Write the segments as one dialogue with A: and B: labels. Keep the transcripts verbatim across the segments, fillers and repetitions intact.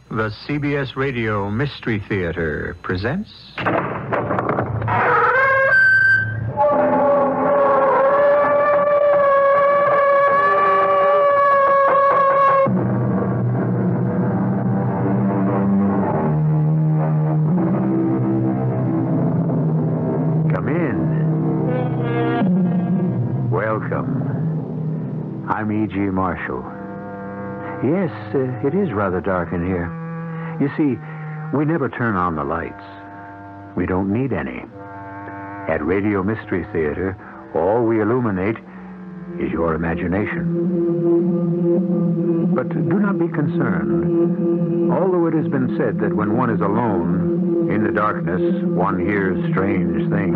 A: The C B S Radio Mystery Theater presents... Come in. Welcome. I'm E G. Marshall. Yes, uh, it is rather dark in here. You see, we never turn on the lights. We don't need any. At Radio Mystery Theater, all we illuminate is your imagination. But do not be concerned. Although it has been said that when one is alone, in the darkness, one hears strange things.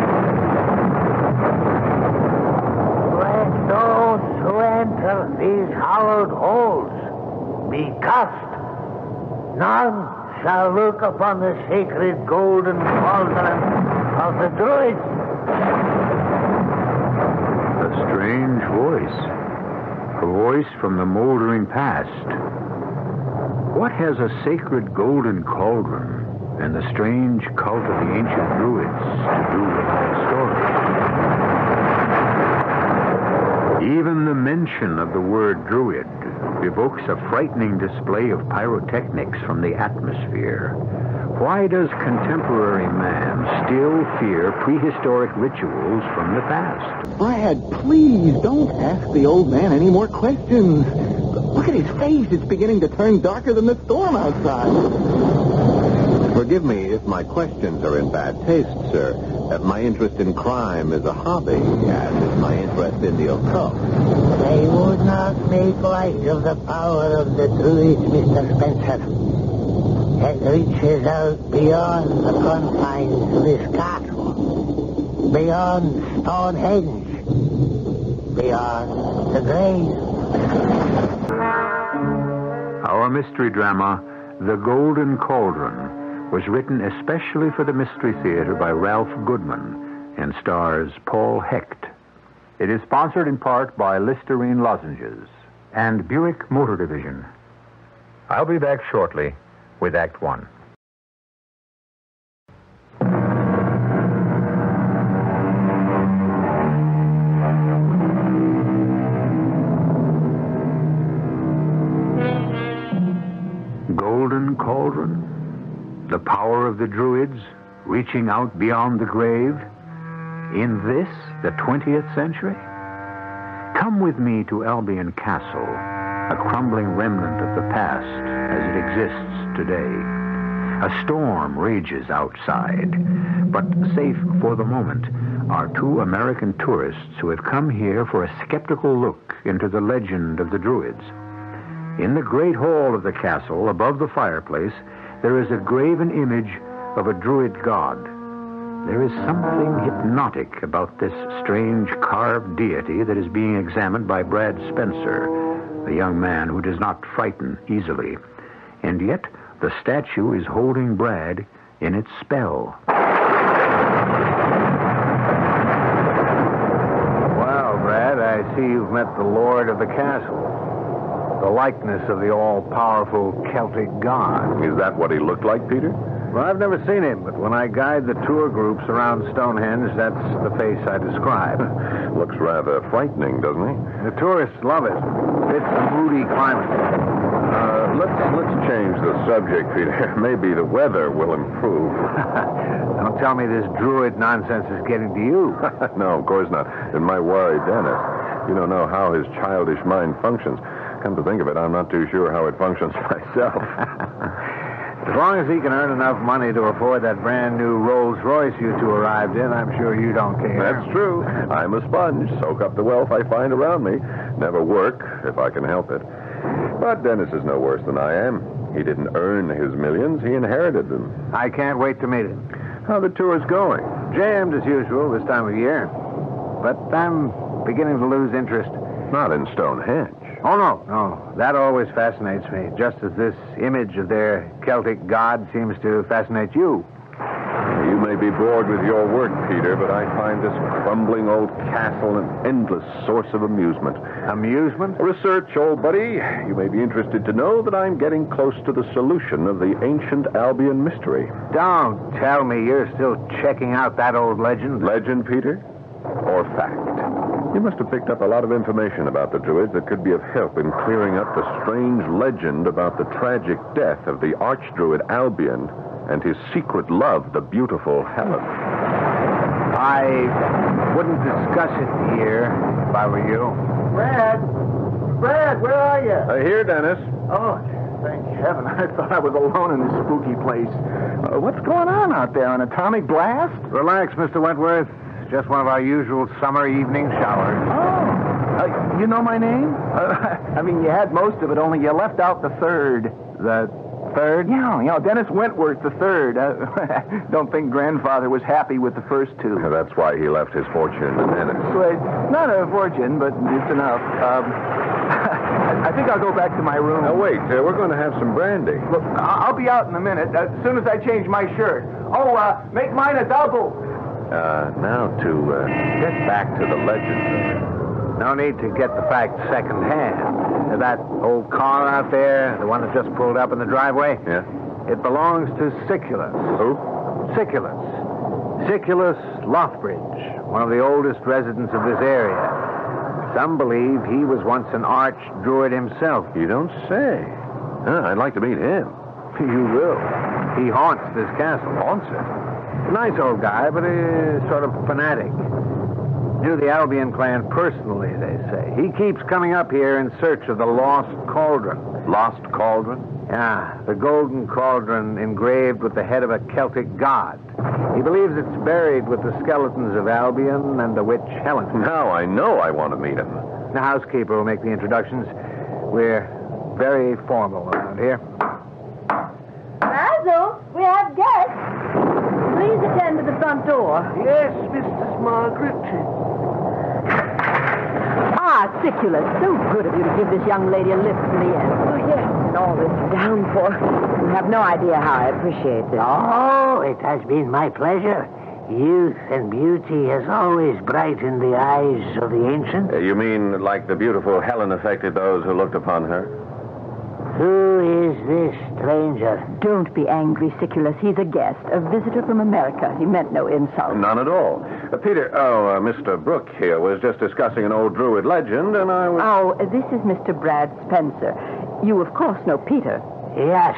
B: Let those who enter these hallowed halls be cursed. None shall look upon the sacred golden cauldron of the druids.
A: A strange voice. A voice from the moldering past. What has a sacred golden cauldron and the strange cult of the ancient druids to do with my story? Even the mention of the word druid evokes a frightening display of pyrotechnics from the atmosphere. Why does contemporary man still fear prehistoric rituals from the past?
C: Brad, please don't ask the old man any more questions. Look at his face. It's beginning to turn darker than the storm outside. Forgive me if my questions are in bad taste, sir. Uh, my interest in crime is a hobby, as is my interest in the occult.
B: They would not make light of the power of the druids, Mister Spencer. It reaches out beyond the confines of this castle, beyond Stonehenge, beyond the grave.
A: Our mystery drama, The Golden Cauldron, was written especially for the Mystery Theater by Ralph Goodman and stars Paul Hecht. It is sponsored in part by Listerine Lozenges and Buick Motor Division. I'll be back shortly with Act One. Golden Cauldron? The power of the druids reaching out beyond the grave? In this, the twentieth century? Come with me to Albion Castle, a crumbling remnant of the past as it exists today. A storm rages outside, but safe for the moment are two American tourists who have come here for a skeptical look into the legend of the druids. In the great hall of the castle, above the fireplace, there is a graven image of a druid god. There is something hypnotic about this strange carved deity that is being examined by Brad Spencer, a young man who does not frighten easily. And yet, the statue is holding Brad in its spell.
D: Well, Brad, I see you've met the lord of the castle. The likeness of the all-powerful Celtic god.
E: Is that what he looked like, Peter?
D: Well, I've never seen him, but when I guide the tour groups around Stonehenge, that's the face I describe.
E: Looks rather frightening, doesn't he?
D: The tourists love it. It's a moody climate.
E: Uh, let's let's change the subject, Peter. Maybe the weather will improve.
D: Don't tell me this druid nonsense is getting to you.
E: No, of course not. It might worry Dennis. You don't know how his childish mind functions. Come to think of it, I'm not too sure how it functions myself.
D: As long as he can earn enough money to afford that brand new Rolls Royce you two arrived in, I'm sure you don't care.
E: That's true. I'm a sponge. Soak up the wealth I find around me. Never work if I can help it. But Dennis is no worse than I am. He didn't earn his millions. He inherited them.
D: I can't wait to meet him.
E: How the tour's going?
D: Jammed as usual this time of year. But I'm beginning to lose interest.
E: Not in Stonehenge.
D: Oh, no, no. That always fascinates me, just as this image of their Celtic god seems to fascinate you.
E: You may be be bored with your work, Peter, but I find this crumbling old castle an endless source of amusement.
D: Amusement?
E: Research, old buddy. You may be interested to know that I'm getting close to the solution of the ancient Albion mystery.
D: Don't tell me you're still checking out that old legend.
E: Legend, Peter? Or fact? You must have picked up a lot of information about the Druids that could be of help in clearing up the strange legend about the tragic death of the archdruid Albion and his secret love, the beautiful Helen.
D: I wouldn't discuss it here if I were you.
C: Brad! Brad, where are you?
E: Uh, here, Dennis.
C: Oh, thank heaven. I thought I was alone in this spooky place. Uh, what's going on out there? An atomic blast?
D: Relax, Mister Wentworth. Just one of our usual summer evening showers.
C: Oh. Uh, you know my name? Uh, I mean, you had most of it, only you left out the third.
D: The third?
C: Yeah, you know, Dennis Wentworth the third. Uh, don't think grandfather was happy with the first two.
E: That's why he left his fortune to Dennis.
C: Well, not a fortune, but it's enough. Um, I think I'll go back to my room.
E: Now, wait. Uh, we're going to have some brandy.
C: Look, I- I'll be out in a minute, uh, as soon as I change my shirt. Oh, uh, make mine a double.
E: Uh, now to uh, get back to the legend.
D: No need to get the facts secondhand. That old car out there, the one that just pulled up in the driveway,
E: Yeah?
D: it belongs to Siculus.
E: Who?
D: Siculus. Siculus Lothbridge, one of the oldest residents of this area. Some believe he was once an archdruid himself.
E: You don't say. Huh, I'd like to meet him.
D: You will. He haunts this castle.
E: Haunts it?
D: Nice old guy, but a sort of fanatic. Knew the Albion clan personally, they say. He keeps coming up here in search of the lost cauldron.
E: Lost cauldron?
D: Yeah, the golden cauldron engraved with the head of a Celtic god. He believes it's buried with the skeletons of Albion and the witch Helen.
E: Now I know I want to meet him.
D: The housekeeper will make the introductions. We're very formal around here.
F: Basil, we have guests. Please attend to the front door.
B: Yes, Missus Margaret.
F: Ah, Siculus, so good of you to give this young lady a lift in the end. Oh, yes, and all this downpour. You have no idea how I appreciate it.
B: Oh, it has been my pleasure. Youth and beauty has always brightened the eyes of the ancients.
E: Uh, you mean like the beautiful Helen affected those who looked upon her?
B: Who is this stranger?
F: Don't be angry, Siculus. He's a guest, a visitor from America. He meant no insult.
E: None at all. Uh, Peter, oh, uh, Mister Brooke here was just discussing an old druid legend, and I was...
F: Oh, this is Mister Brad Spencer. You, of course, know Peter.
B: Yes.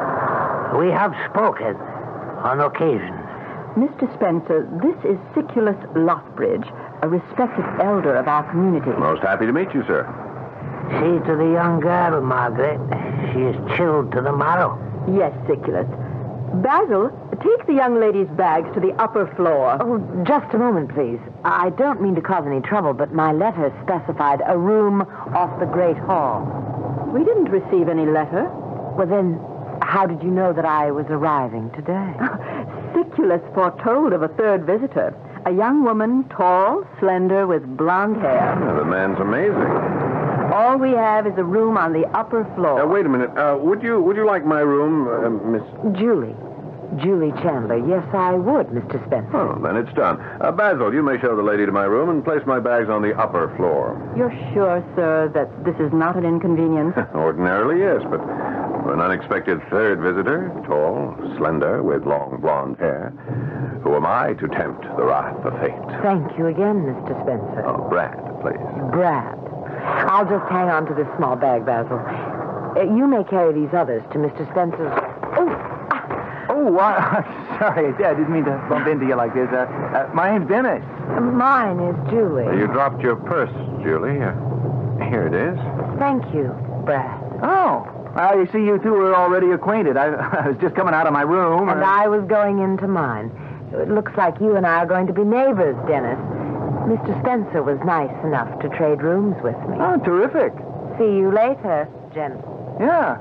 B: We have spoken on occasion.
F: Mister Spencer, this is Siculus Lothbridge, a respected elder of our community.
E: Most happy to meet you, sir.
B: See to the young girl, Margaret. She is chilled to the marrow.
F: Yes, Siculus. Basil, take the young lady's bags to the upper floor.
G: Oh, just a moment, please. I don't mean to cause any trouble, but my letter specified a room off the Great Hall.
F: We didn't receive any letter.
G: Well, then, how did you know that I was arriving today?
F: Siculus foretold of a third visitor. A young woman, tall, slender, with blonde hair.
E: Yeah, the man's amazing.
F: All we have is a room on the upper floor.
E: Uh, wait a minute. Uh, would you would you like my room, uh, Miss...
G: Julie. Julie Chandler. Yes, I would, Mister Spencer.
E: Oh, then it's done. Uh, Basil, you may show the lady to my room and place my bags on the upper floor.
F: You're sure, sir, that this is not an inconvenience?
E: Ordinarily, yes, but for an unexpected third visitor, tall, slender, with long blonde hair, who am I to tempt the wrath of fate?
G: Thank you again, Mister Spencer.
E: Oh, Brad, please.
G: Brad. I'll just hang on to this small bag, Basil. Uh, you may carry these others to Mister Spencer's... Oh,
C: Oh, uh, sorry. I didn't mean to bump into you like this. Uh, uh, my name's Dennis.
G: mine is Julie.
E: Uh, you dropped your purse, Julie. Uh, here it is.
G: Thank you, Brad.
C: Oh. Well, you see, you two are already acquainted. I, I was just coming out of my room.
G: And I was going into mine. It looks like you and I are going to be neighbors, Dennis. Mister Spencer was nice enough to trade rooms with me.
C: Oh, terrific.
G: See you later, Jen.
C: Yeah.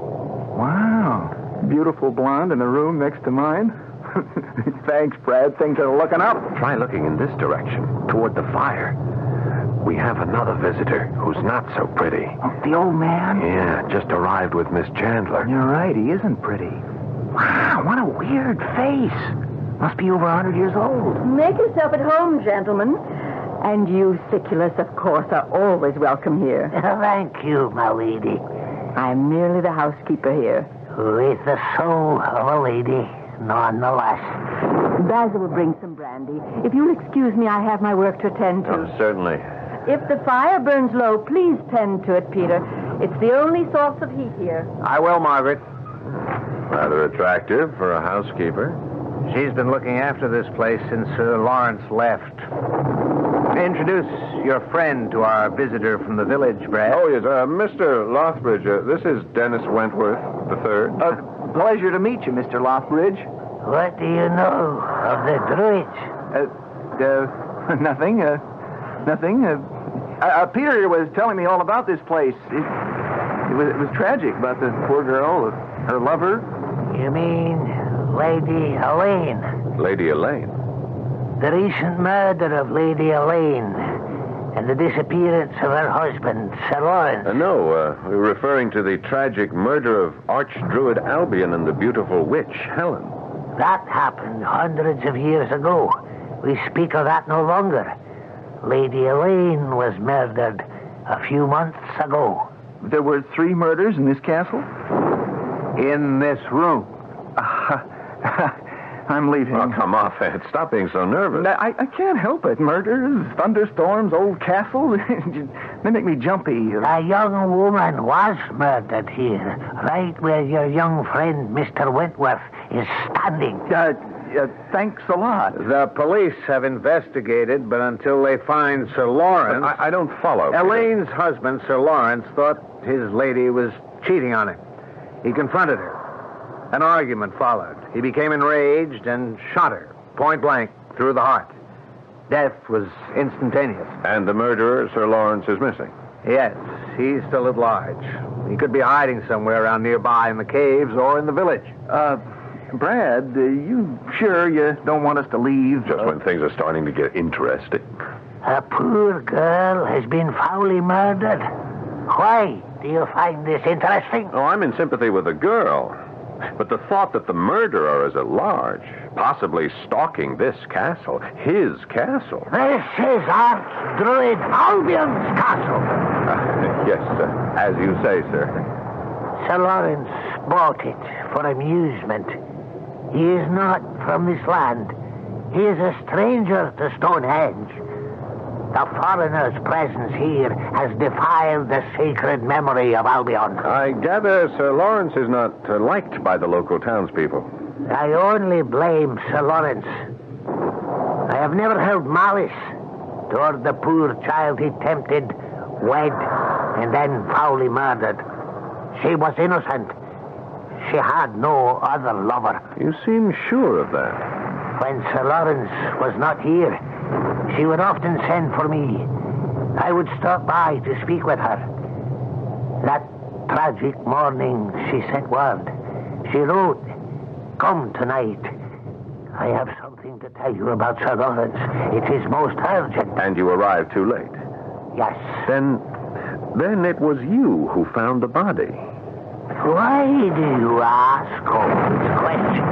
C: Wow. Beautiful blonde in the room next to mine. Thanks, Brad. Things are looking up.
E: Try looking in this direction, toward the fire. We have another visitor who's not so pretty.
C: Oh, the old man?
E: Yeah, just arrived with Miss Chandler.
C: You're right. He isn't pretty. Wow, what a weird face.
D: Must be over a hundred years old.
F: Make yourself at home, gentlemen. And you, Siculus, of course, are always welcome here.
B: Thank you, my lady.
F: I'm merely the housekeeper here.
B: With the soul of a lady, nonetheless.
F: Basil will bring some brandy. If you'll excuse me, I have my work to attend to.
E: Oh, certainly.
F: If the fire burns low, please tend to it, Peter. It's the only source of heat here.
D: I will, Margaret.
E: Rather attractive for a housekeeper.
D: She's been looking after this place since Sir Lawrence left. Introduce your friend to our visitor from the village, Brad.
E: Oh, yes, uh, Mister Lothbridge. Uh, this is Dennis Wentworth the third.
H: Uh, pleasure to meet you, Mister Lothbridge.
B: What do you know of the druids?
H: Uh, uh, nothing, uh, nothing. Uh, uh, Peter here was telling me all about this place. It, it, was, it was tragic about the poor girl, her lover.
B: You mean Lady Elaine?
E: Lady Elaine.
B: The recent murder of Lady Elaine and the disappearance of her husband, Sir Lawrence.
E: Uh, no, uh, we're referring to the tragic murder of Archdruid Albion and the beautiful witch, Helen.
B: That happened hundreds of years ago. We speak of that no longer. Lady Elaine was murdered a few months ago.
H: There were three murders in this castle?
D: In this room.
H: Uh, I'm leaving.
E: Oh, come off, Ed. Stop being so nervous.
H: No, I, I can't help it. Murders, thunderstorms, old castles. They make me jumpy.
B: A young woman was murdered here, right where your young friend, Mister Wentworth, is standing.
H: Uh, uh, thanks a lot.
D: The police have investigated, but until they find Sir Lawrence...
E: I, I don't follow.
D: Elaine's husband, Sir Lawrence, thought his lady was cheating on him. He confronted her. An argument followed. He became enraged and shot her, point blank, through the heart. Death was instantaneous.
E: And the murderer, Sir Lawrence, is missing.
D: Yes, he's still at large. He could be hiding somewhere around nearby in the caves or in the village.
H: Uh, Brad, uh, you sure you don't want us to leave?
E: Just
H: uh,
E: when things are starting to get interesting.
B: A poor girl has been foully murdered. Why do you find this interesting?
E: Oh, I'm in sympathy with the girl. But the thought that the murderer is at large, possibly stalking this castle, his castle...
B: This is Archdruid Albion's castle.
E: Uh, yes, uh, as you say, sir.
B: Sir Lawrence bought it for amusement. He is not from this land. He is a stranger to Stonehenge. The foreigner's presence here has defiled the sacred memory of Albion.
E: I gather Sir Lawrence is not uh, liked by the local townspeople.
B: I only blame Sir Lawrence. I have never held malice toward the poor child he tempted, wed, and then foully murdered. She was innocent. She had no other lover.
E: You seem sure of that.
B: When Sir Lawrence was not here, she would often send for me. I would stop by to speak with her. That tragic morning, she sent word. She wrote, "Come tonight. I have something to tell you about Sir Lawrence. It is most urgent."
E: And you arrived too late.
B: Yes.
E: Then, then it was you who found the body.
B: Why do you ask all these questions?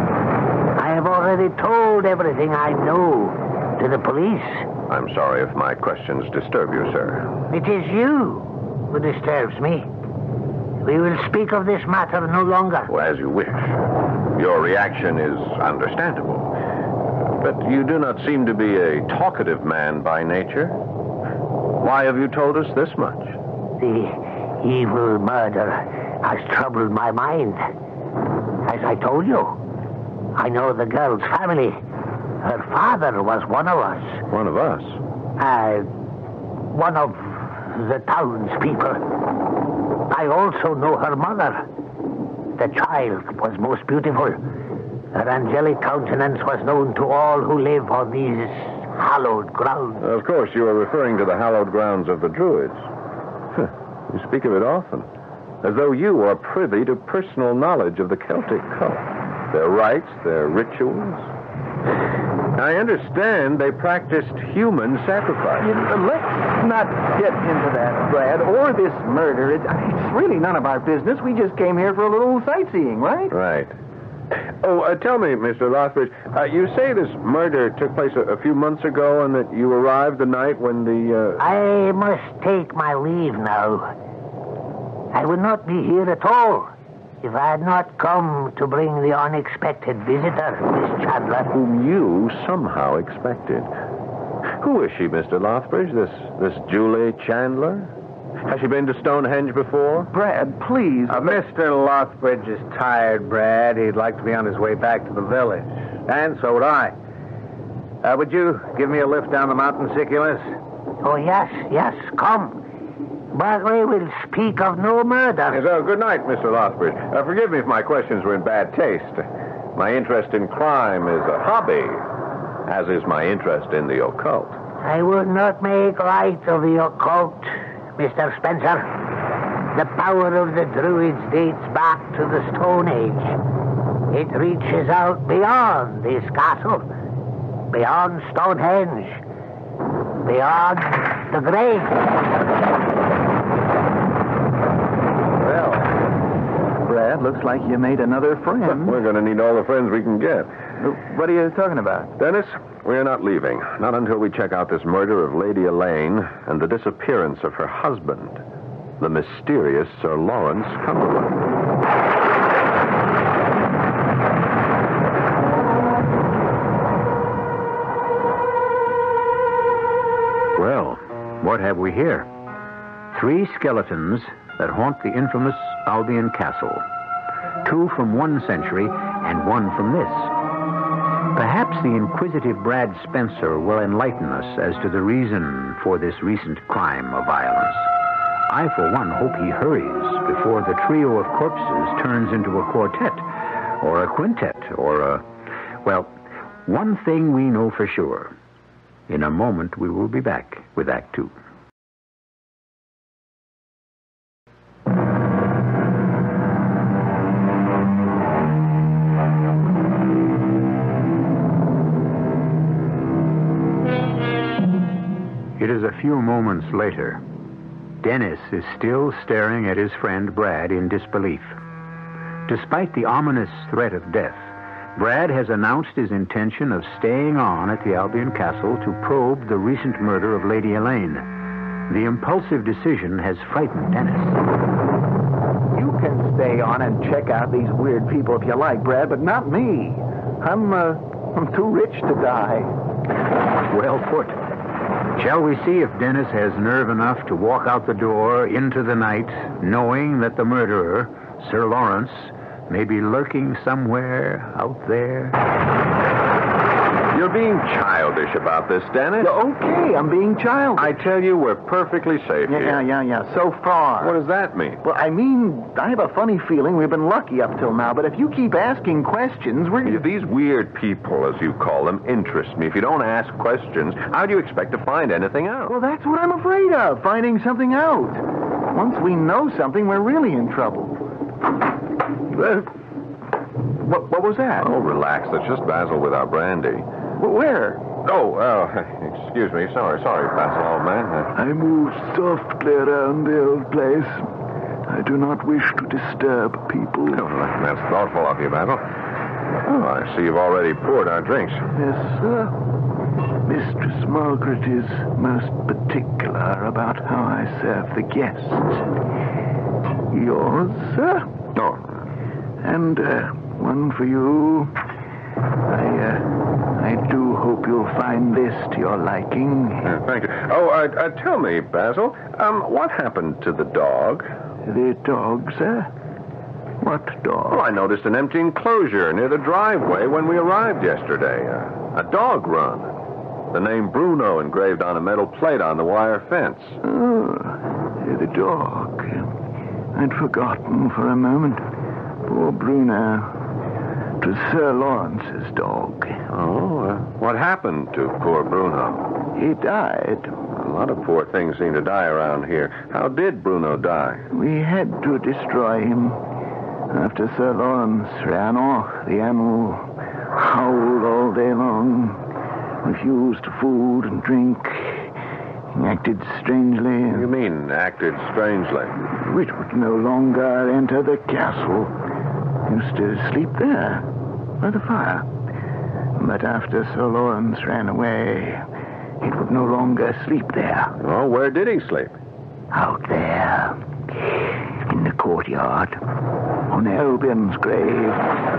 B: I have already told everything I know to the police.
E: I'm sorry if my questions disturb you, sir.
B: It is you who disturbs me. We will speak of this matter no longer.
E: Well, as you wish. Your reaction is understandable. But you do not seem to be a talkative man by nature. Why have you told us this much?
B: The evil murder has troubled my mind. As I told you, I know the girl's family. Her father was one of us.
E: One of us?
B: Uh, one of the townspeople. I also know her mother. The child was most beautiful. Her angelic countenance was known to all who live on these hallowed grounds.
E: Of course, you are referring to the hallowed grounds of the druids. You speak of it often, as though you are privy to personal knowledge of the Celtic cult, their rites, their rituals. I understand they practiced human sacrifice.
H: You know, let's not get into that, Brad, or this murder. It, it's really none of our business. We just came here for a little sightseeing, right?
E: Right. Oh, uh, tell me, Mister Lothbridge, uh, you say this murder took place a, a few months ago and that you arrived the night when the... Uh...
B: I must take my leave now. I would not be here at all if I had not come to bring the unexpected visitor, Miss Chandler.
E: Whom you somehow expected. Who is she, Mister Lothbridge, this, this Julie Chandler? Has she been to Stonehenge before?
H: Brad, please.
D: Uh, Mister Lothbridge is tired, Brad. He'd like to be on his way back to the village. And so would I. Uh, would you give me a lift down the mountain, Siculus?
B: Oh, yes, yes, come. But we will speak of no murder.
E: Yes, oh, good night, Mister Lothbridge. Uh, forgive me if my questions were in bad taste. My interest in crime is a hobby, as is my interest in the occult.
B: I would not make light of the occult, Mister Spencer. The power of the druids dates back to the Stone Age. It reaches out beyond this castle, beyond Stonehenge, beyond the grave.
H: Well, Brad, looks like you made another friend.
E: We're going to need all the friends we can get.
H: What are you talking about?
E: Dennis, we are not leaving. Not until we check out this murder of Lady Elaine and the disappearance of her husband, the mysterious Sir Lawrence Cumberland.
A: Well, what have we here? Three skeletons that haunt the infamous Albion Castle. Two from one century and one from this. Perhaps the inquisitive Brad Spencer will enlighten us as to the reason for this recent crime of violence. I, for one, hope he hurries before the trio of corpses turns into a quartet, or a quintet, or a... Well, one thing we know for sure. In a moment, we will be back with Act Two. It is a few moments later. Dennis is still staring at his friend Brad in disbelief. Despite the ominous threat of death, Brad has announced his intention of staying on at the Albion Castle to probe the recent murder of Lady Elaine. The impulsive decision has frightened Dennis.
H: You can stay on and check out these weird people if you like, Brad, but not me. I'm, uh, I'm too rich to die.
A: Well put. Shall we see if Dennis has nerve enough to walk out the door into the night, knowing that the murderer, Sir Lawrence, may be lurking somewhere out there?
E: You're being childish about this, Dennis.
H: Okay, I'm being childish.
E: I tell you, we're perfectly safe
H: Yeah,
E: here.
H: yeah, yeah, yeah. So far.
E: What does that mean?
H: Well, I mean, I have a funny feeling we've been lucky up till now, but if you keep asking questions, we're...
E: These weird people, as you call them, interest me. If you don't ask questions, how do you expect to find anything out?
H: Well, that's what I'm afraid of, finding something out. Once we know something, we're really in trouble. Uh, what, what was that?
E: Oh, relax. That's just Basil with our brandy.
H: Where?
E: Oh, uh, excuse me. Sorry, sorry, Basil, old man. Uh,
I: I moved softly around the old place. I do not wish to disturb people.
E: oh, that's thoughtful of you, Basil. Oh, I see you've already poured our drinks.
I: Yes, sir. Mistress Margaret is most particular about how I serve the guests. Yours, sir?
E: Oh.
I: And uh, one for you. I, uh, I do hope you'll find this to your liking.
E: Uh, thank you. Oh, uh, uh, tell me, Basil, um, what happened to the dog?
I: The dog, sir? What dog?
E: Well, I noticed an empty enclosure near the driveway when we arrived yesterday. Uh, a dog run. The name Bruno engraved on a metal plate on the wire fence.
I: Oh, the dog. I'd forgotten for a moment. Poor Bruno. It was Sir Lawrence's dog.
E: Oh, uh, what happened to poor Bruno?
I: He died.
E: A lot of poor things seem to die around here. How did Bruno die?
I: We had to destroy him. After Sir Lawrence ran off, the animal howled all day long, refused food and drink, acted strangely.
E: You mean acted strangely?
I: Which would no longer enter the castle. Used to sleep there. by the fire. But after Sir Lawrence ran away, he could no longer sleep there.
E: Oh, where did he sleep?
I: Out there, in the courtyard, on Albion's grave.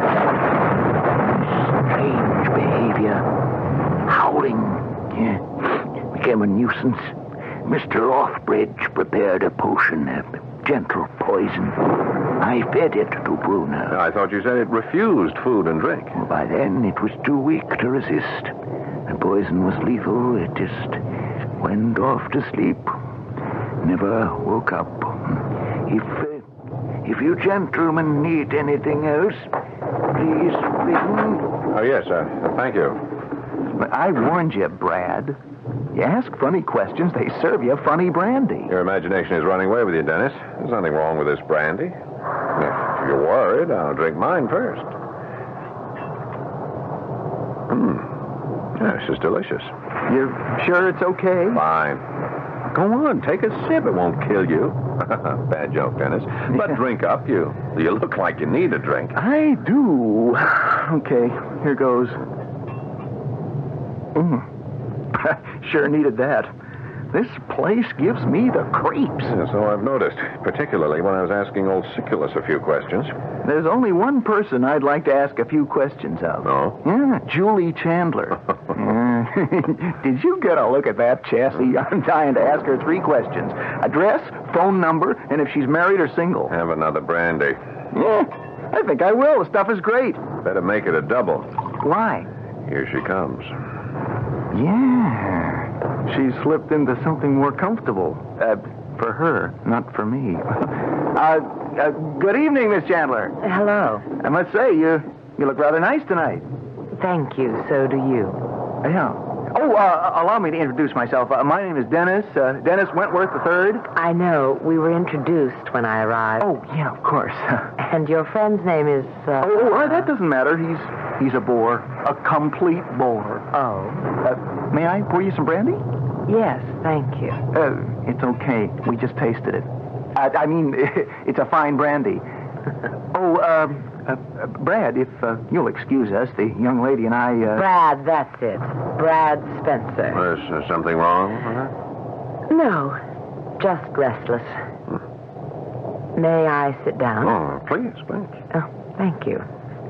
I: Strange behavior. Howling. Yeah. Became a nuisance. Mister Offbridge prepared a potion, a gentle poison. I fed it to Bruner.
E: I thought you said it refused food and drink.
I: Well, by then, it was too weak to resist. The poison was lethal. It just went off to sleep. Never woke up. If, uh, if you gentlemen need anything else, please ring.
E: Oh, yes, uh, thank you.
H: I warned you, Brad. You ask funny questions, they serve you funny brandy.
E: Your imagination is running away with you, Dennis. There's nothing wrong with this brandy. If you're worried, I'll drink mine first. Hmm. Yeah, this is delicious.
H: You sure it's okay?
E: Fine. Go on, take a sip. It won't kill you. Bad joke, Dennis. But drink up. You you look like you need a drink.
H: I do. Okay, here goes. Mm. Sure needed that. This place gives me the creeps.
E: Yeah, so I've noticed, particularly when I was asking old Siculus a few questions.
H: There's only one person I'd like to ask a few questions of.
E: Oh?
H: Yeah, Julie Chandler. Yeah. Did you get a look at that chassis? I'm dying to ask her three questions. Address, phone number, and if she's married or single.
E: Have another brandy.
H: Yeah, I think I will. The stuff is great.
E: Better make it a double.
H: Why?
E: Here she comes.
H: Yeah. She slipped into something more comfortable. Uh, for her, not for me. uh, uh, good evening, Miss Chandler.
G: Hello.
H: I must say, you you look rather nice tonight.
G: Thank you. So do you.
H: Yeah. Oh, uh, allow me to introduce myself. Uh, my name is Dennis. Uh, Dennis Wentworth the Third.
G: I know. We were introduced when I arrived.
H: Oh, yeah, of course.
G: And your friend's name is... Uh...
H: Oh, uh, that doesn't matter. He's he's a bore. A complete bore.
G: Oh.
H: Uh, may I pour you some brandy?
G: Yes, thank you.
H: Uh, it's okay. We just tasted it. I, I mean, it's a fine brandy. Oh, um... Uh, uh, Brad, if uh, you'll excuse us, the young lady and I... Uh...
G: Brad, that's it. Brad Spencer.
E: Is there something wrong with her?
G: No, just restless. Hmm. May I sit down?
E: Oh, please, please.
G: Oh, thank you.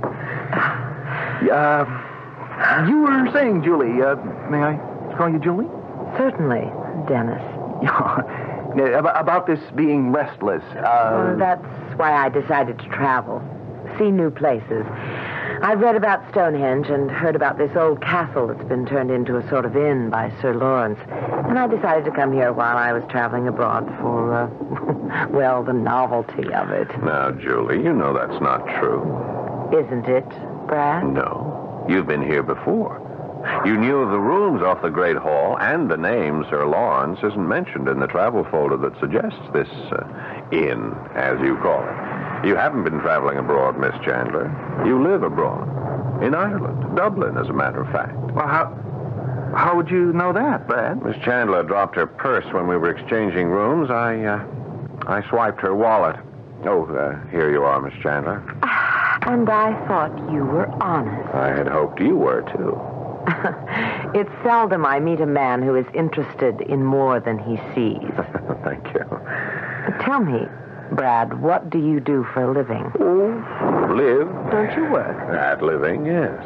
H: Uh, you were saying, Julie, uh, may I call you Julie?
G: Certainly, Dennis.
H: Yeah, about this being restless. Uh...
G: Well, that's why I decided to travel. See new places. I've read about Stonehenge and heard about this old castle that's been turned into a sort of inn by Sir Lawrence. And I decided to come here while I was traveling abroad for, uh, well, the novelty of it.
E: Now, Julie, you know that's not true.
G: Isn't it, Brad?
E: No. You've been here before. You knew of the rooms off the Great Hall, and the name Sir Lawrence isn't mentioned in the travel folder that suggests this uh, inn, as you call it. You haven't been traveling abroad, Miss Chandler. You live abroad. In Ireland. Dublin, as a matter of fact.
H: Well, how how would you know that, Brad?
E: Miss Chandler dropped her purse when we were exchanging rooms. I, uh, I swiped her wallet. Oh, uh, here you are, Miss Chandler.
G: And I thought you were honest.
E: I had hoped you were, too.
G: It's seldom I meet a man who is interested in more than he sees.
E: Thank you.
G: Tell me, Brad, what do you do for a living?
E: Oh, live.
G: Don't you work?
E: At living, yes.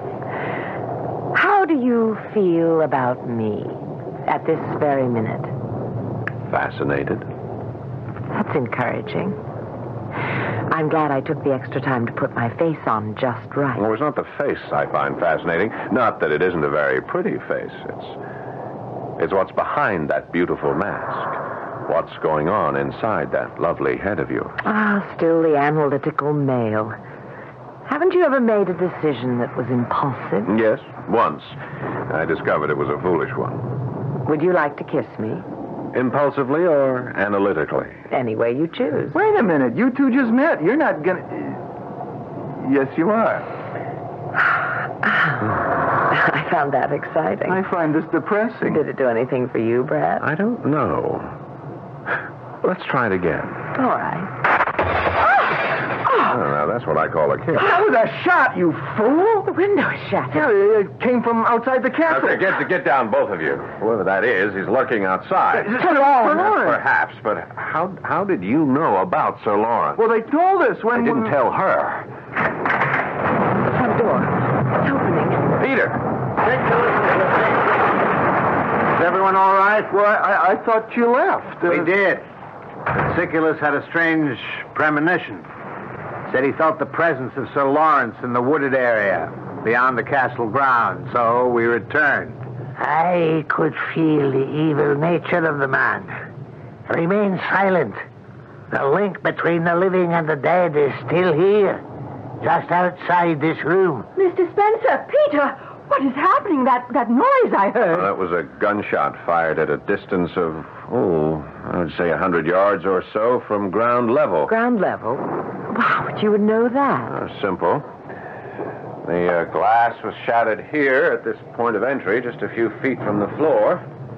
G: How do you feel about me at this very minute?
E: Fascinated.
G: That's encouraging. I'm glad I took the extra time to put my face on just right.
E: Well, it's not the face I find fascinating. Not that it isn't a very pretty face. It's, it's what's behind that beautiful mask. What's going on inside that lovely head of yours?
G: Ah, still the analytical male. Haven't you ever made a decision that was impulsive?
E: Yes, once. I discovered it was a foolish one.
G: Would you like to kiss me?
E: Impulsively or analytically?
G: Any way you choose.
H: Wait a minute. You two just met. You're not gonna... Yes, you are.
G: I found that exciting.
H: I find this depressing.
G: Did it do anything for you, Brad?
E: I don't know. Let's try it again.
G: All right. Oh!
E: Oh, now, that's what I call a kick.
H: That was a shot, you fool!
G: The window is shattered.
H: Yeah, it came from outside the castle.
E: Okay, get, get down, both of you. Whoever that is, he's lurking outside.
H: Sir Lawrence.
E: Perhaps, but how how did you know about Sir Lawrence?
H: Well, they told us when...
E: I didn't tell her.
G: The front door. It's opening.
E: Peter!
D: Is everyone all right?
H: Well, I, I thought you left. Uh,
D: We did. But Siculus had a strange premonition. Said he felt the presence of Sir Lawrence in the wooded area beyond the castle grounds, so we returned.
B: I could feel the evil nature of the man. Remain silent. The link between the living and the dead is still here, just outside this room.
F: Mister Spencer, Peter, what is happening? That, that noise I heard.
E: Well, that was a gunshot fired at a distance of, oh, I would say a hundred yards or so from ground level.
G: Ground level? Wow, but you would know that.
E: Uh, simple. The uh, glass was shattered here at this point of entry, just a few feet from the floor.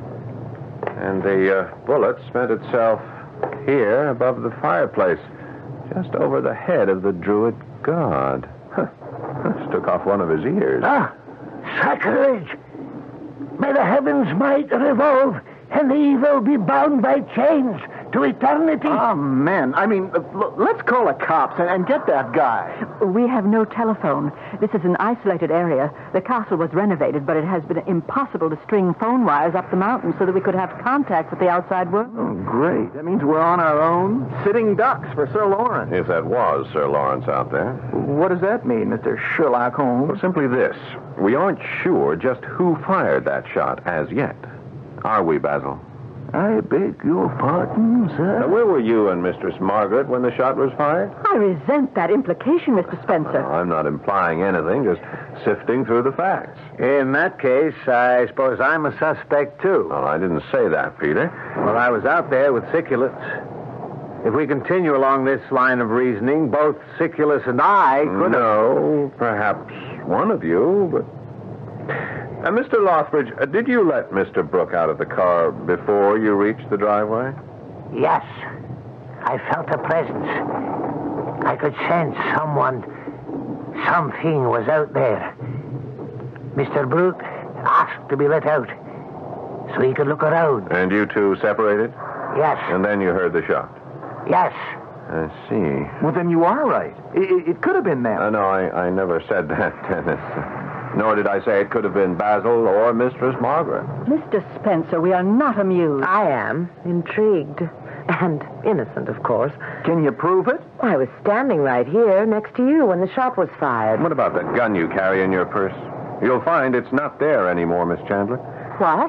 E: And the uh, bullet spent itself here above the fireplace, just over the head of the druid god. Huh. Just took off one of his ears.
B: Ah, sacrilege! May the heavens might revolve and the evil be bound by chains to eternity.
H: Oh, man. I mean, uh, l- let's call the cops and, and get that guy.
F: We have no telephone. This is an isolated area. The castle was renovated, but it has been impossible to string phone wires up the mountain so that we could have contact with the outside world.
H: Oh, great. That means we're on our own, sitting ducks for Sir Lawrence.
E: If that was Sir Lawrence out there.
H: What does that mean, Mister Sherlock Holmes?
E: Well, simply this. We aren't sure just who fired that shot as yet. Are we, Basil?
B: I beg your pardon, sir.
E: Now, where were you and Mistress Margaret when the shot was fired?
F: I resent that implication, Mister Spencer.
E: No, I'm not implying anything, just sifting through the facts.
D: In that case, I suppose I'm a suspect, too.
E: Well, I didn't say that, Peter.
D: Well, I was out there with Siculus. If we continue along this line of reasoning, both Siculus and I could
E: No, perhaps one of you, but... Uh, Mister Lothbridge, uh, did you let Mister Brooke out of the car before you reached the driveway?
B: Yes. I felt a presence. I could sense someone, something was out there. Mister Brooke asked to be let out so he could look around.
E: And you two separated?
B: Yes.
E: And then you heard the shot?
B: Yes.
E: I see.
H: Well, then you are right. It, it, it could have been them.
E: Uh, no, I, I never said that, Dennis. Nor did I say it could have been Basil or Mistress Margaret.
F: Mister Spencer, we are not amused.
G: I am. Intrigued. And innocent, of course.
H: Can you prove it?
G: I was standing right here next to you when the shot was fired.
E: What about the gun you carry in your purse? You'll find it's not there anymore, Miss Chandler.
G: What?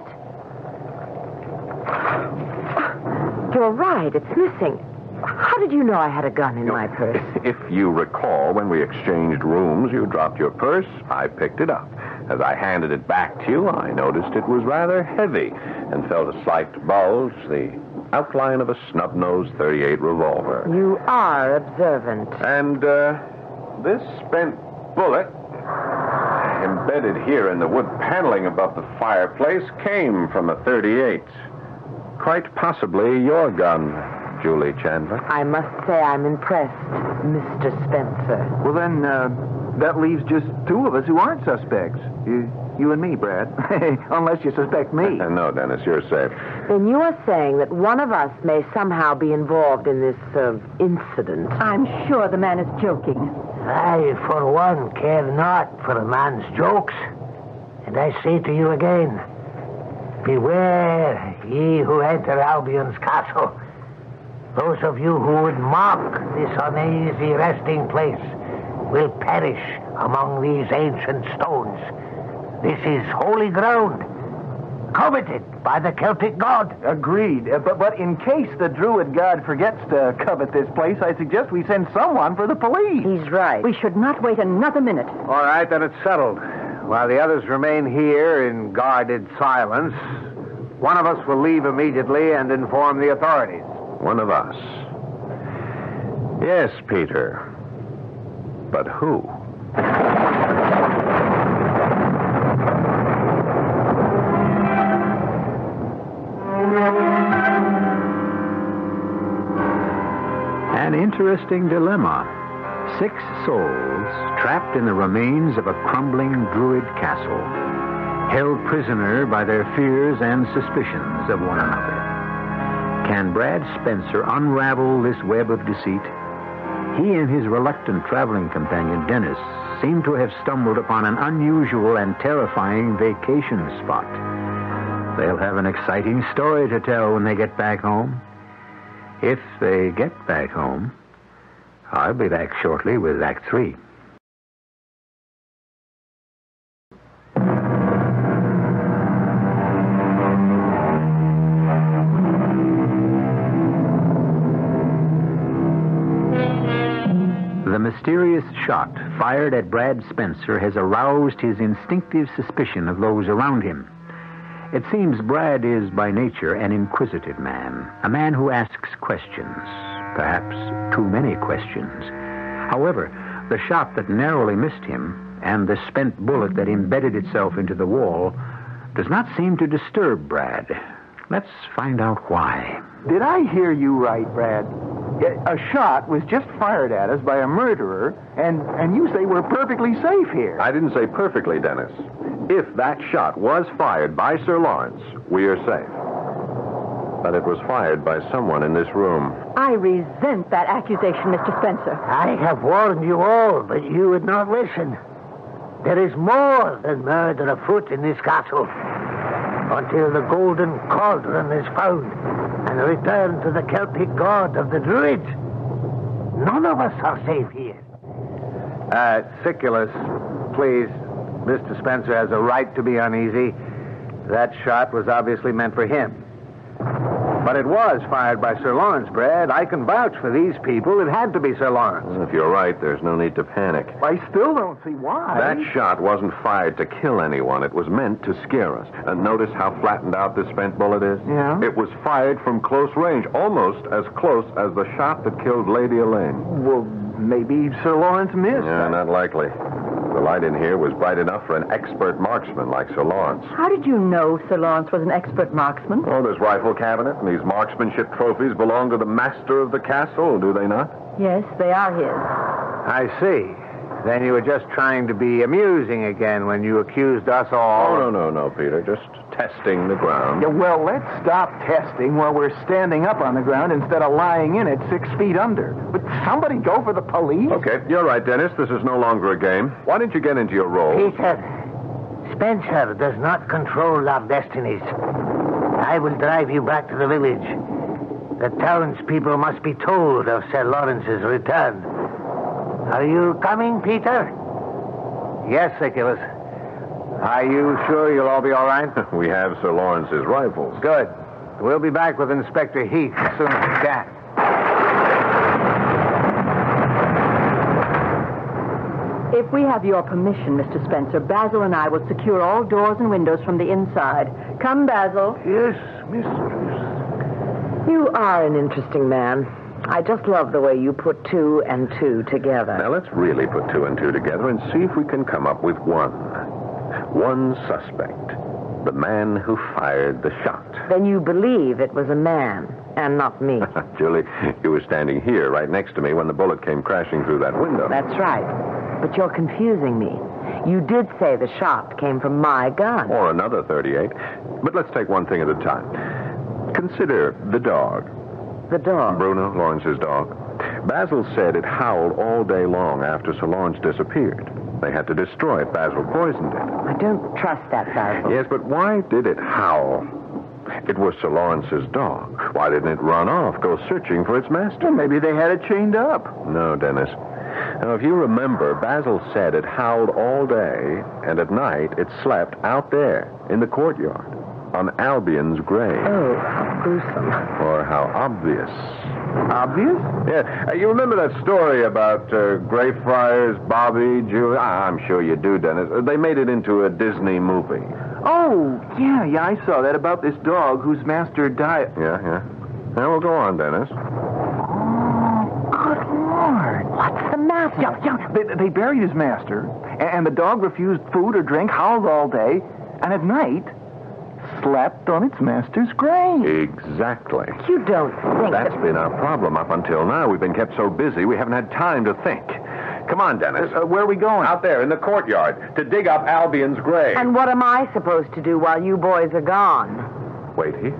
G: You're right. It's missing. How did you know I had a gun in my purse?
E: If you recall, when we exchanged rooms, you dropped your purse. I picked it up. As I handed it back to you, I noticed it was rather heavy and felt a slight bulge, the outline of a snub-nosed thirty-eight revolver.
G: You are observant.
E: And, uh, this spent bullet, embedded here in the wood paneling above the fireplace, came from a thirty-eight. Quite possibly your gun, Julie Chandler.
G: I must say I'm impressed, Mister Spencer.
H: Well, then, uh, that leaves just two of us who aren't suspects. You, you and me, Brad. Unless you suspect me.
E: No, Dennis, you're safe.
G: Then you are saying that one of us may somehow be involved in this, uh, incident.
F: I'm sure the man is joking.
B: I, for one, care not for a man's jokes. And I say to you again, beware, ye who enter Albion's castle. Those of you who would mock this uneasy resting place will perish among these ancient stones. This is holy ground, coveted by the Celtic god.
H: Agreed. Uh, but, but in case the druid god forgets to covet this place, I suggest we send someone for the police.
G: He's right.
F: We should not wait another minute.
D: All right, then it's settled. While the others remain here in guarded silence, one of us will leave immediately and inform the authorities.
E: One of us. Yes, Peter. But who?
A: An interesting dilemma. Six souls trapped in the remains of a crumbling druid castle, held prisoner by their fears and suspicions of one another. Can Brad Spencer unravel this web of deceit? He and his reluctant traveling companion, Dennis, seem to have stumbled upon an unusual and terrifying vacation spot. They'll have an exciting story to tell when they get back home. If they get back home. I'll be back shortly with Act Three. The mysterious shot fired at Brad Spencer has aroused his instinctive suspicion of those around him. It seems Brad is by nature an inquisitive man, a man who asks questions, perhaps too many questions. However, the shot that narrowly missed him and the spent bullet that embedded itself into the wall does not seem to disturb Brad. Let's find out why.
H: Did I hear you right, Brad? A shot was just fired at us by a murderer, and, and you say we're perfectly safe here.
E: I didn't say perfectly, Dennis. If that shot was fired by Sir Lawrence, we are safe. But it was fired by someone in this room.
F: I resent that accusation, Mister Spencer.
B: I have warned you all, but you would not listen. There is more than murder afoot in this castle. Until the golden cauldron is found and returned to the Celtic god of the druids, none of us are safe here.
D: Uh, Siculus, please. Mister Spencer has a right to be uneasy. That shot was obviously meant for him. But it was fired by Sir Lawrence, Brad. I can vouch for these people. It had to be Sir Lawrence.
E: Well, if you're right, there's no need to panic.
H: I still don't see why.
E: That shot wasn't fired to kill anyone. It was meant to scare us. And notice how flattened out this spent bullet is?
H: Yeah?
E: It was fired from close range, almost as close as the shot that killed Lady Elaine.
H: Well, maybe Sir Lawrence missed.
E: Yeah, not likely. The light in here was bright enough for an expert marksman like Sir Lawrence.
F: How did you know Sir Lawrence was an expert marksman?
E: Oh, this rifle cabinet and these marksmanship trophies belong to the master of the castle, do they not?
F: Yes, they are his.
D: I see. Then you were just trying to be amusing again when you accused us all.
E: Oh, no, no, no, Peter. Just testing the ground.
H: Yeah, well, let's stop testing while we're standing up on the ground instead of lying in it six feet under. But somebody go for the police?
E: Okay, you're right, Dennis. This is no longer a game. Why don't you get into your role?
B: Peter, Spencer does not control our destinies. I will drive you back to the village. The townspeople must be told of Sir Lawrence's return. Are you coming, Peter?
D: Yes, Siculus. Are you sure you'll all be all right?
E: We have Sir Lawrence's rifles.
D: Good. We'll be back with Inspector Hecht as soon as we can.
F: If we have your permission, Mister Spencer, Basil and I will secure all doors and windows from the inside. Come, Basil.
B: Yes, mistress.
G: You are an interesting man. I just love the way you put two and two together.
E: Now, let's really put two and two together and see if we can come up with one. One suspect. The man who fired the shot.
G: Then you believe it was a man and not me.
E: Julie, you were standing here right next to me when the bullet came crashing through that window.
G: That's right. But you're confusing me. You did say the shot came from my gun.
E: Or another thirty-eight. But let's take one thing at a time. Consider the dog.
G: The dog?
E: Bruno, Lawrence's dog. Basil said it howled all day long after Sir Lawrence disappeared. They had to destroy it. Basil poisoned it.
G: I don't trust that, Basil.
E: Yes, but why did it howl? It was Sir Lawrence's dog. Why didn't it run off, go searching for its master?
H: Well, maybe they had it chained up.
E: No, Dennis. Now, if you remember, Basil said it howled all day, and at night it slept out there in the courtyard on Albion's grave.
G: Oh, how gruesome.
E: Or how obvious.
H: Obvious?
E: Yeah. Uh, you remember that story about uh, Greyfriars, Bobby, Julie? Ah, I'm sure you do, Dennis. Uh, they made it into a Disney movie.
H: Oh, yeah, yeah, I saw that about this dog whose master died.
E: Yeah, yeah. Now, we'll go on, Dennis.
H: Oh, good Lord.
G: What's the matter?
H: Yeah, yeah. They, they buried his master, and the dog refused food or drink, howled all day, and at night slept on its master's grave.
E: Exactly.
G: You don't think
E: That's
G: that...
E: been our problem up until now. We've been kept so busy we haven't had time to think. Come on, Dennis.
H: Uh, where are we going?
E: Out there in the courtyard to dig up Albion's grave.
G: And what am I supposed to do while you boys are gone?
E: Wait here.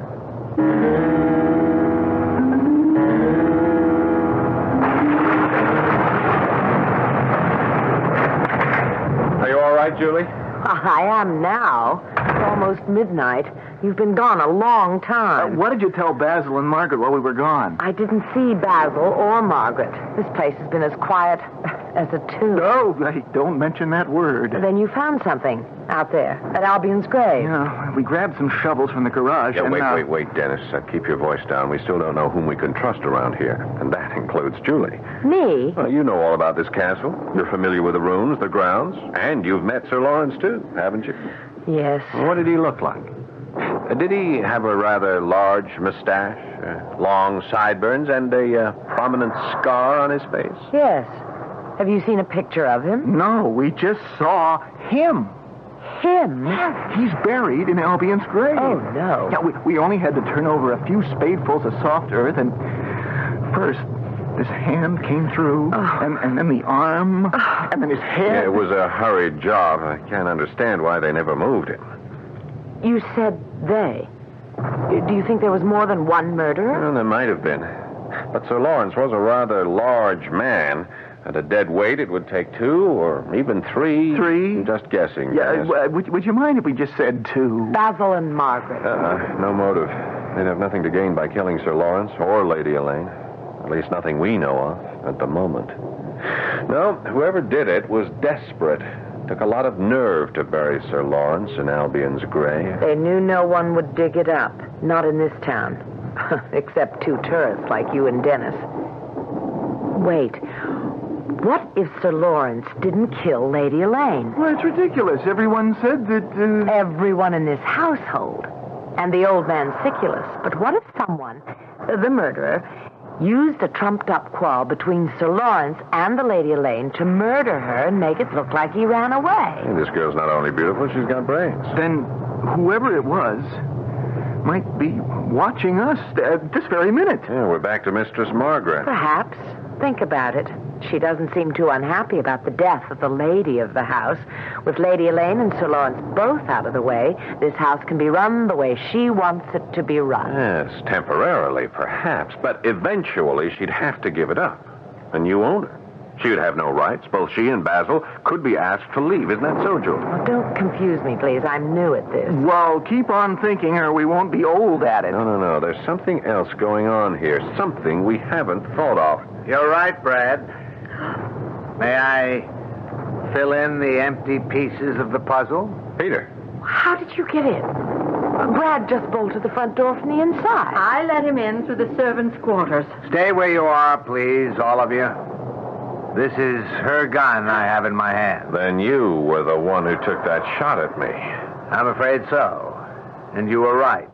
E: Are you all right, Julie?
G: I am now. It's almost midnight. You've been gone a long
H: Uh,
G: time.
H: what did you tell Basil and Margaret while we were gone?
G: I didn't see Basil or Margaret. This place has been as quiet as a tomb.
H: No, hey, don't mention that word.
G: Then you found something out there at Albion's grave.
H: Yeah, we grabbed some shovels from the garage.
E: Yeah,
H: and,
E: wait,
H: uh,
E: wait, wait, Dennis. Uh, keep your voice down. We still don't know whom we can trust around here, and that includes Julie.
G: Me?
E: Well, you know all about this castle. You're familiar with the rooms, the grounds, and you've met Sir Lawrence, too, haven't you?
G: Yes.
E: What did he look like? Uh, did he have a rather large mustache, uh, long sideburns, and a uh, prominent scar on his face?
G: Yes. Have you seen a picture of him?
H: No, we just saw him.
G: Him?
H: He's buried in Albion's grave.
G: Oh, no.
H: Yeah, we, we only had to turn over a few spadefuls of soft earth, and first, this hand came through,
G: Oh.
H: and, and then the arm, and then his head.
E: Yeah, it was a hurried job. I can't understand why they never moved him.
G: You said they. Do you think there was more than one murderer?
E: Well, there might have been. But Sir Lawrence was a rather large man. At a dead weight, it would take two or even three.
H: Three?
E: Just guessing.
H: Yeah,
E: Dennis.
H: uh, would, would you mind if we just said two?
G: Basil and Margaret.
E: Uh, no motive. They'd have nothing to gain by killing Sir Lawrence or Lady Elaine. At least nothing we know of at the moment. No, whoever did it was desperate. Took a lot of nerve to bury Sir Lawrence in Albion's grave.
G: They knew no one would dig it up. Not in this town. Except two tourists like you and Dennis. Wait. What if Sir Lawrence didn't kill Lady Elaine?
H: Well, it's ridiculous. Everyone said that... Uh...
G: Everyone in this household. And the old man Siculus. But what if someone, the murderer, used a trumped-up quarrel between Sir Lawrence and the Lady Elaine to murder her and make it look like he ran away?
E: Hey, this girl's not only beautiful, she's got brains.
H: Then whoever it was might be watching us at this very minute.
E: Yeah, we're back to Mistress Margaret.
G: Perhaps. Think about it. She doesn't seem too unhappy about the death of the lady of the house. With Lady Elaine and Sir Lawrence both out of the way, this house can be run the way she wants it to be run.
E: Yes, temporarily, perhaps. But eventually, she'd have to give it up. And you own her. She would have no rights. Both she and Basil could be asked to leave. Isn't that so, Julie?
G: Well, don't confuse me, please. I'm new at this.
H: Well, keep on thinking or we won't be old at it.
E: No, no, no. There's something else going on here. Something we haven't thought of.
D: You're right, Brad. May I fill in the empty pieces of the puzzle?
E: Peter.
G: How did you get in? Brad just bolted the front door from the inside.
F: I let him in through the servants' quarters.
D: Stay where you are, please, all of you. This is her gun I have in my hand.
E: Then you were the one who took that shot at me.
D: I'm afraid so. And you were right.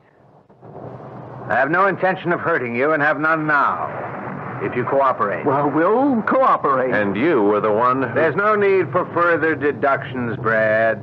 D: I have no intention of hurting you and have none now. If you cooperate.
H: Well, we'll cooperate.
E: And you were the one who...
D: There's no need for further deductions, Brad.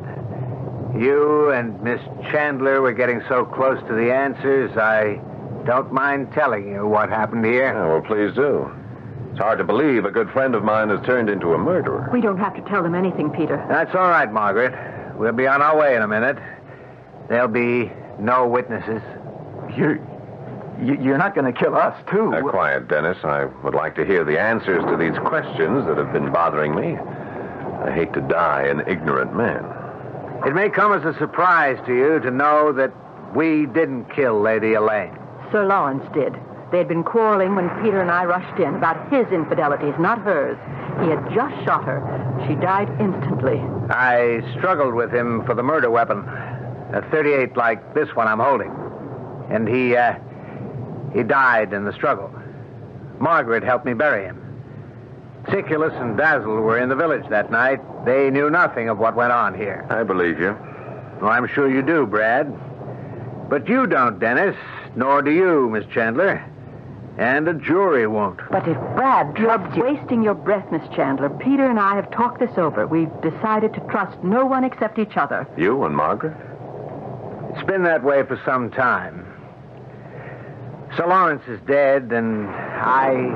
D: You and Miss Chandler were getting so close to the answers, I don't mind telling you what happened here.
E: Oh, well, please do. It's hard to believe a good friend of mine has turned into a murderer.
F: We don't have to tell them anything, Peter.
D: That's all right, Margaret. We'll be on our way in a minute. There'll be no witnesses.
H: You're, you- you're not going to kill us, too.
E: Uh, quiet, Dennis. I would like to hear the answers to these questions that have been bothering me. I hate to die an ignorant man.
D: It may come as a surprise to you to know that we didn't kill Lady Elaine.
F: Sir Lawrence did. They had been quarreling when Peter and I rushed in about his infidelities, not hers. He had just shot her. She died instantly.
D: I struggled with him for the murder weapon, a thirty-eight like this one I'm holding. And he, uh, he died in the struggle. Margaret helped me bury him. Siculus and Basil were in the village that night. They knew nothing of what went on here.
E: I believe you.
D: Well, I'm sure you do, Brad. But you don't, Dennis, nor do you, Miss Chandler. And a jury won't.
G: But if Brad
F: You're
G: trusts you...
F: wasting your breath, Miss Chandler. Peter and I have talked this over. We've decided to trust no one except each other.
E: You and Margaret?
D: It's been that way for some time. Sir Lawrence is dead, and I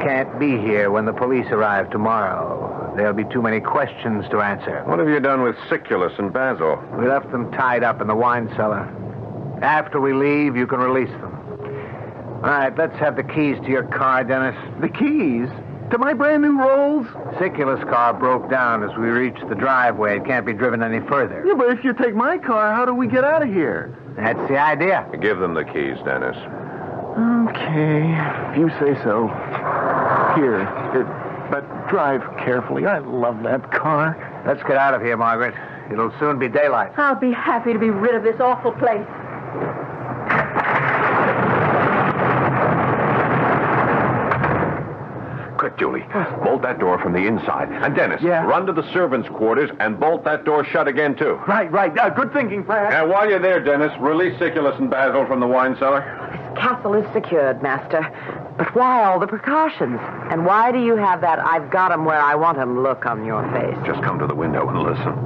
D: can't be here when the police arrive tomorrow. There'll be too many questions to answer.
E: What have you done with Siculus and Basil?
D: We left them tied up in the wine cellar. After we leave, you can release them. All right, let's have the keys to your car, Dennis.
H: The keys? To my brand new Rolls?
D: Siculus' car broke down as we reached the driveway. It can't be driven any further.
H: Yeah, but if you take my car, how do we get out of here?
D: That's the idea.
E: Give them the keys, Dennis.
H: Okay, if you say so. Here, it, but drive carefully. I love that car.
D: Let's get out of here, Margaret. It'll soon be daylight.
F: I'll be happy to be rid of this awful place.
E: Quick, Julie. Bolt that door from the inside. And Dennis,
H: Yeah?
E: run to the servants' quarters and bolt that door shut again, too.
H: Right, right. Uh, good thinking, Pratt.
E: And while you're there, Dennis, release Siculus and Basil from the wine cellar.
G: This castle is secured, Master. But why all the precautions? And why do you have that I've got 'em where I want 'em look on your face?
E: Just come to the window and listen.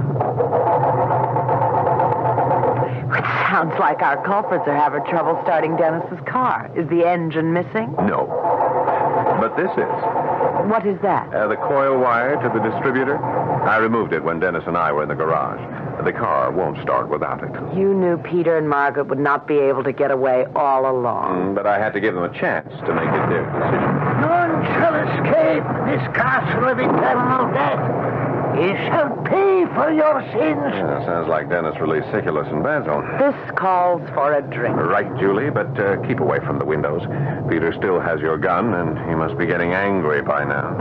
G: It sounds like our culprits are having trouble starting Dennis's car. Is the engine missing?
E: No. But this is.
G: What is that?
E: Uh, the coil wire to the distributor. I removed it when Dennis and I were in the garage. The car won't start without it.
G: You knew Peter and Margaret would not be able to get away all along.
E: Mm, but I had to give them a chance to make it their decision.
B: None shall escape this castle of eternal death. Ye shall pay for your sins.
E: Yeah, sounds like Dennis released Siculus and Basil.
G: This calls for a drink.
E: Right, Julie, but uh, keep away from the windows. Peter still has your gun, and he must be getting angry by now.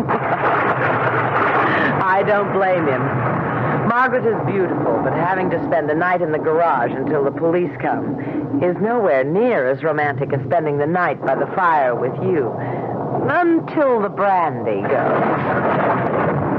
G: I don't blame him. Margaret is beautiful, but having to spend the night in the garage until the police come is nowhere near as romantic as spending the night by the fire with you. Until the brandy goes.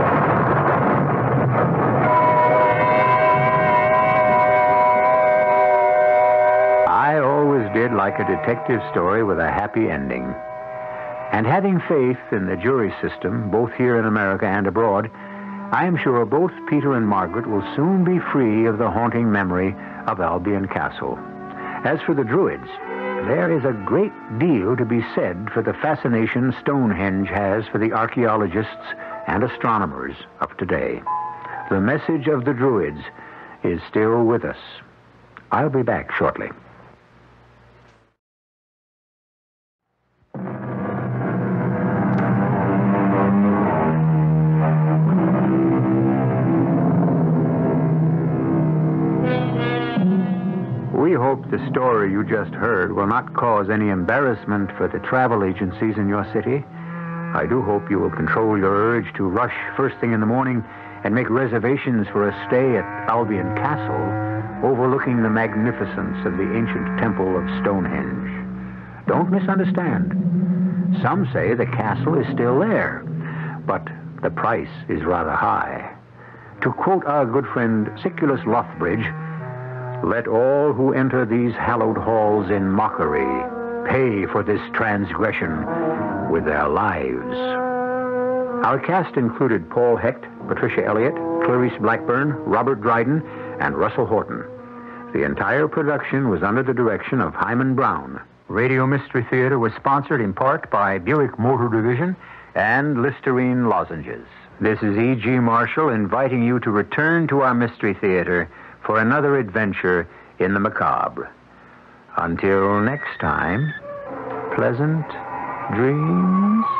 A: I always did like a detective story with a happy ending. And having faith in the jury system, both here in America and abroad, I am sure both Peter and Margaret will soon be free of the haunting memory of Albion Castle. As for the druids, there is a great deal to be said for the fascination Stonehenge has for the archaeologists and astronomers of today. The message of the druids is still with us. I'll be back shortly. We hope the story you just heard will not cause any embarrassment for the travel agencies in your city. I do hope you will control your urge to rush first thing in the morning and make reservations for a stay at Albion Castle, overlooking the magnificence of the ancient temple of Stonehenge. Don't misunderstand. Some say the castle is still there, but the price is rather high. To quote our good friend Siculus Lothbridge, "Let all who enter these hallowed halls in mockery pay for this transgression with their lives." Our cast included Paul Hecht, Patricia Elliott, Clarice Blackburn, Robert Dryden, and Russell Horton. The entire production was under the direction of Hyman Brown. Radio Mystery Theater was sponsored in part by Buick Motor Division and Listerine Lozenges. This is E G. Marshall inviting you to return to our Mystery Theater for another adventure in the macabre. Until next time, pleasant dreams.